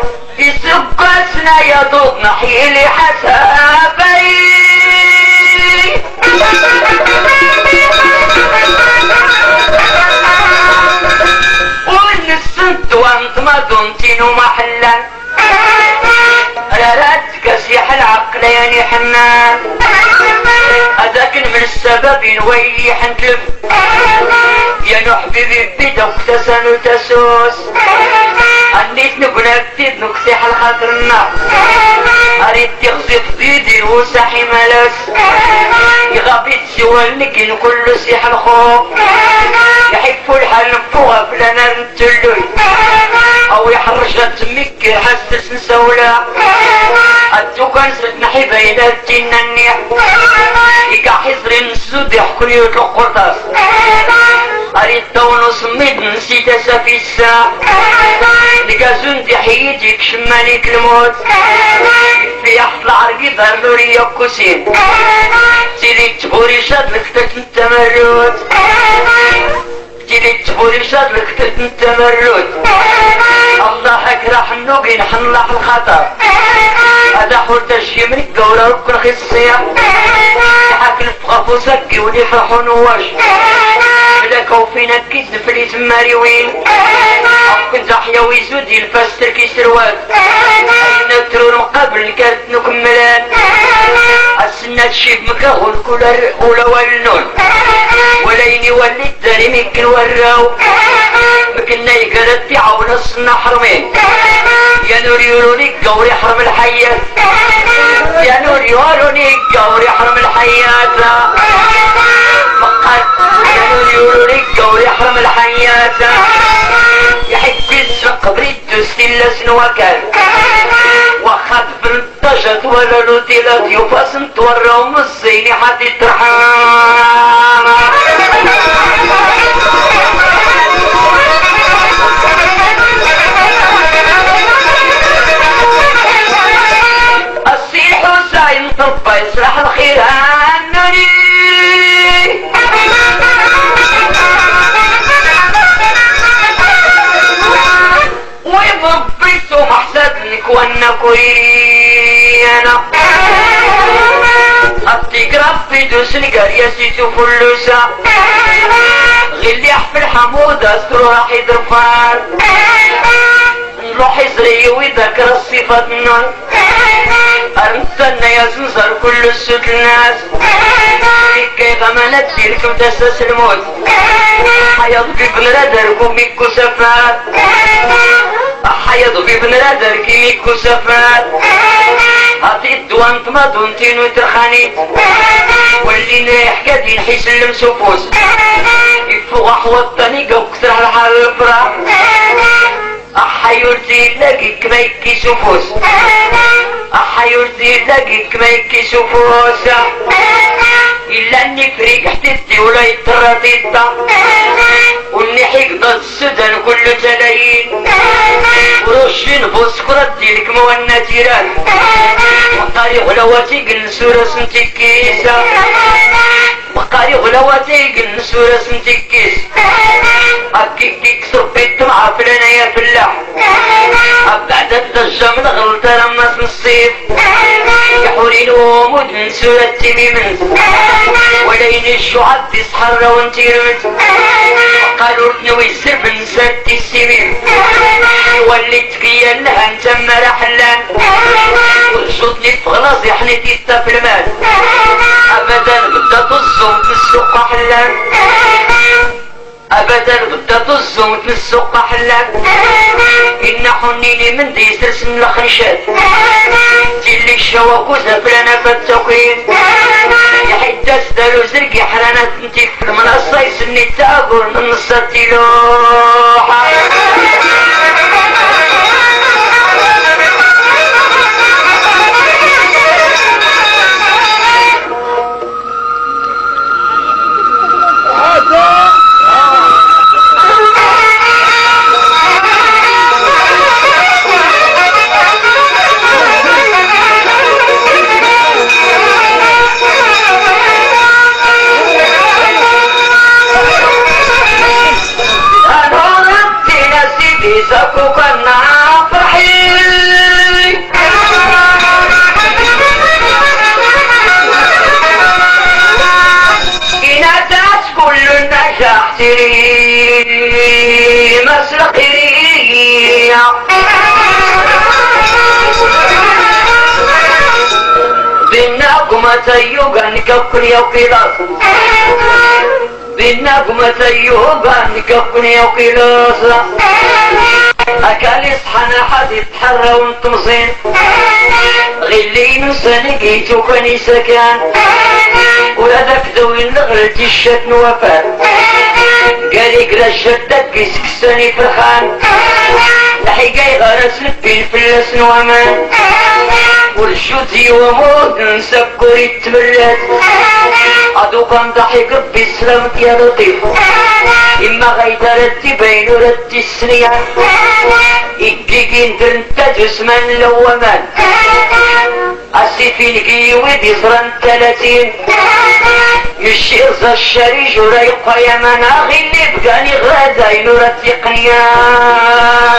يسبسنا يا دوب نحيلي حسابي ونسنت وانت ما دمتين ومحلا راراتك سيح العقلين حنان هذاك من السبب نويلي حنتلف يا نو حبيبي بيدا وكتسان وتسوس انيت نبنى كتيد نكسيح الخاطر النار اريد تغزي فضيدي وساحي ملس يغابي تسوال نكين كله سيح الخوف يحفوا الحال نفوها بلا نار نتلوي او يحرش تمك حسس نسولا الدوكان سرتنا حباينا التينا النيح يقع حزرين السود يحكون يطلق قرطاس اريد دون صميد نسيت اسافي الساعة لقى زندي حيديك شماليك الموت في احط العرقي ظهر نوري كوسين تيلي تبوري شاد لكتت التمرد تيلي تبوري شاد لكتت التمرد الله اكره النوقين حنلاح الخطر هذا حول تشي من القورة ركن خصية حاك الفغف وسكي ونفرحوا نواش لك وفينا كيد فليت ماريوين كنت احيا ويزودي الفاستر كي سروات نترون مقابل كانت نكملان السنة تشيب مكاهو الكولر اولى والنون وليني وليت داري ممكن وراو مكنا يقرد تعاون الصنا حرمين يا نور يوروني قوري حرم الحياة يا نور يوروني قوري حرم الحياة مقال يا نور يوروني قوري حرم الحياة يحب السوق بريد دوستي لسنوكال وخاف بالطجت ولا لوتيلات يفاسن توراهم الزيني حد يترحم السيح وسايم طبا يسرح الخير هانوني ويببسوا محسدنك وانا كوريانا التقرب في دوس القرية سيتو فلوسا غير يحفل حمودة استرو راح يدرفان نروح يزري ويذكر الصفات النار ارمتنا يا زنزر كل السود الناس كيف ما نديركم تساس الموت حيض بابن ردركم ميكو سفات حيض بابن ردرك ميكو سفات هاتي الدوان تمادونتين وترخانيت واللي نايح قادين حيس المسوفوس يفوق حوطني قوكسر على حال الفراح أحيورتي لقيك ما يكيسوفوس أحيورتي لقيك ما يكيسوفوس إلا اني فريق حتتي ولا يترديتا واني حقد السودان كله تلايين ورشين بوسكرة ديلك موانا تيران وقاري غلواتي قل سورة سنتكيسا وقاري غلواتي قل سورة سنتكيس أكيك تكسر بيت مع فلنا يا فلاح أبعد الدجة من غلطة رمس من الصيف يحورين ومود من سورة تميمن ولين الشعب تسحر وانتي رمت قالوا تنوي السرب نسات السمين وليت كيا لها انت مرحلان وشوطني في غلاصي حنيتي استا في المال ابدا بدا تظلم في السوق حلان ابدا بدا تظلم في السوق حلان ان حنيني من دي ترسم الخنشات تيلي الشواكوزة فلانا فالتوقيت يحيد اسدالو زرقي حرانات انتي في المنصة يسني التاقر من نصتي لوحة بالنقمة يوغا نكفني وكلاس بالنقمة يوغا نكفني وكلاس أكالي صحنا حد يتحرى ونطمزين غلين وسنقيت وكاني سكان وهذاك ذوي نغلتي الشتن وفات قالي قرا الشدك يسكساني فرحان لحقاي غرس لبين فلاس نوامان والشوتي وموت نسكر يتمرات عدو كان ضحك ربي سلامك يا لطيف إما غيدارتي بين ردي السريان إجيكي ندر انت جسمان لومان السيفين قيوي بيزران 30 يشير ذا الشريج ورايقا يا مناغي اللي بقاني غادا ينور التقنيان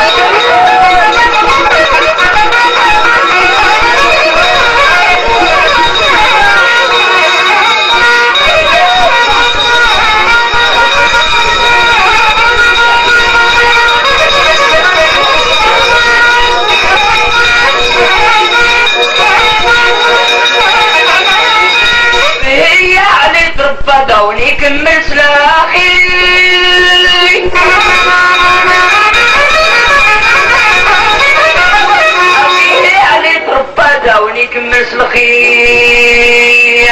بدوني كمل سلاخي أبيه علي تربى دوني كمل سلاخي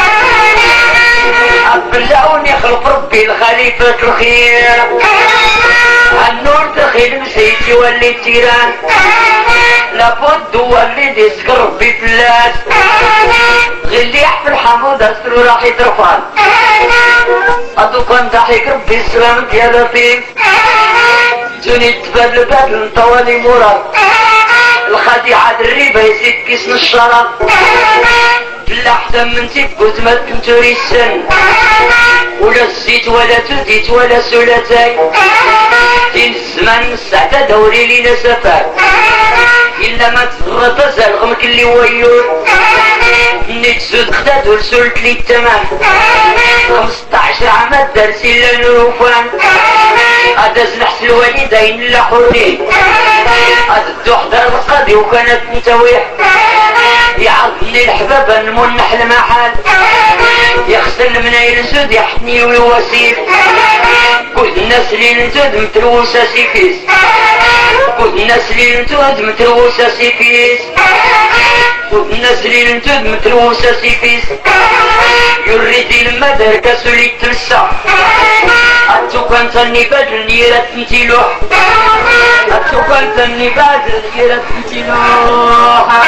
أبلوني خلف ربي الخليفة الخير النور دخل مسيتي ولي تيران لابد ولي ديسك ربي فلاس غلي يحفل حمود أسرو راح يترفان أدو كان ضحك ربي السلامك يا لطيف جوني تبادل بدل طوالي مراد الخديعة الريبة يزيد كيسن الشرف لا أحسن من تبوت ما تمتوري السن ولا الزيت ولا تزيت ولا سلتاي دين الزمان السعادة دوري لينا سفر إلا ما تغرط زلغمك اللي ويور نتزود خداد ورسولت لي التمام 15 عام درس إلا نوفان هذا زنحس الوالدين لا حرين هذا الدوح دار القاضي وكانت متويح يعظني الحباب نمنح المحل يغسل من ينسود يحني ويواسير كل الناس اللي ننتود متروسة سيفيس كل الناس اللي ننتود متروسة سيفيس كل الناس اللي ننتود متروسة سيفيس يريد المدر كسولي تمسح أتو كانت النباد نيرة تنتلوح أتو كانت النباد نيرة تنتلوح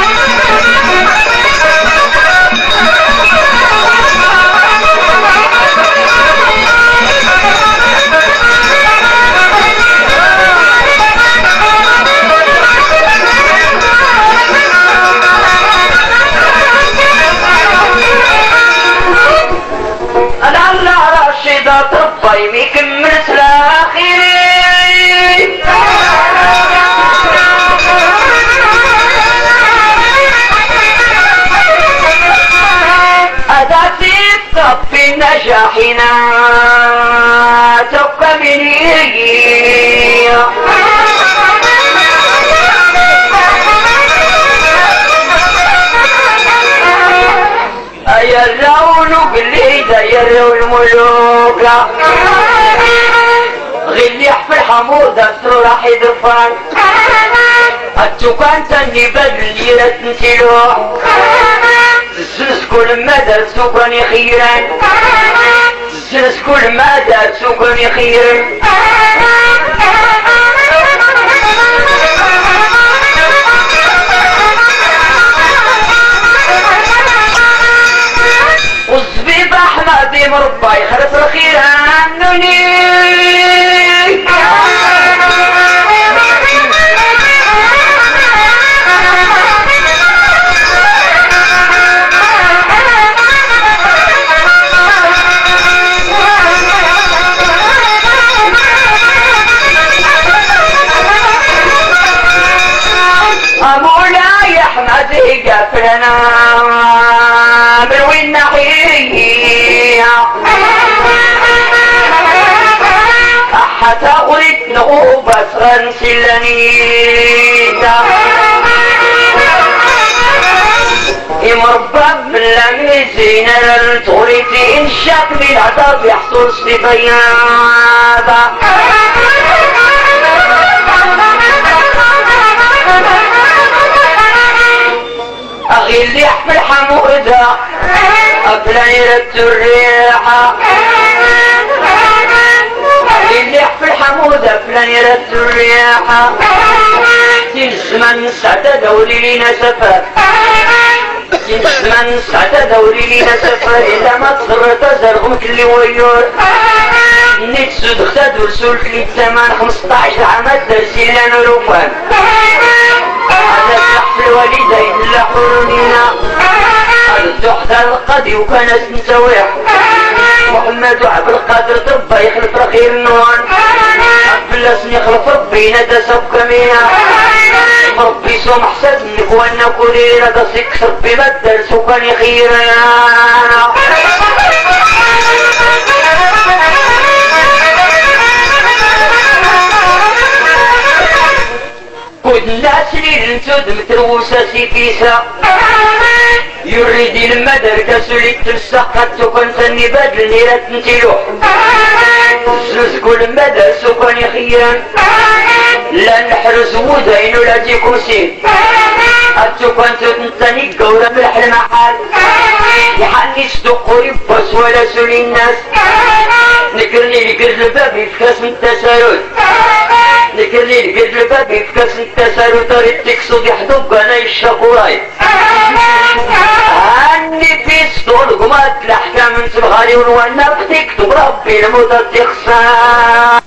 طبي ميكمل سلاخي أداتي طبي نجاحنا تبقى مني يا اللون بالليدة يا الملوك غلي يحفل حمودة سرو راح يدفن التوكان تني بدل ليرة نتلوح الزنس كل ما دار سوكان يخيران الزنس كل ما دار سوكان يخيران والزبيب احمد مربى يخرف الخير عنني مولاي احمد يقفلنا بالوين نحيه حتى أريد نغوبة غنسلني مربى من لاميزين التغريتي إن شاك بالعذاب يحصل صفيابة أغي اللي يحمل حمودة أبلا يرد الريحة أغي اللي يحمل حمودة أبلا يرد الريحة تنسمن سعد دوري لينا سفر تنسمن سعد دوري لينا سفر إلا ما تصرت زرغم كل ويور نتسود اختاد ورسول في الثمان 15 عام درسي لنا روفان هذا السحف الوالدين اللحورنينا الزحدة القاضي وكان اسم سويح محمد عبد القادر طبا يخلف رخير النوان عبد يخلف ربي ندى سبكمينا ربي سوم حسد منك وانا كورينا دسك ربي بدل سوكان يخيرنا كود الناس اللي نتود متروسة سيفيسة يريد المدر كسولي تلسق قد سكن سني بدل نيرة نتلوح زوزكو المدر سكن يخيان لا نحرز ودين ولا تيكون سين أتوكن تنتني قورة ملح المحال يحني صدق يبس ولا سولي الناس نكرني لقرد الباب يفكاس من التسارد نكرني لقرد الباب يفكاس من التسارد طريق تكسود يحدوك انا الشاكوراي هاني في صدور قمات الأحكام من سبغالي ونوانا بتكتب ربي المدى تخسر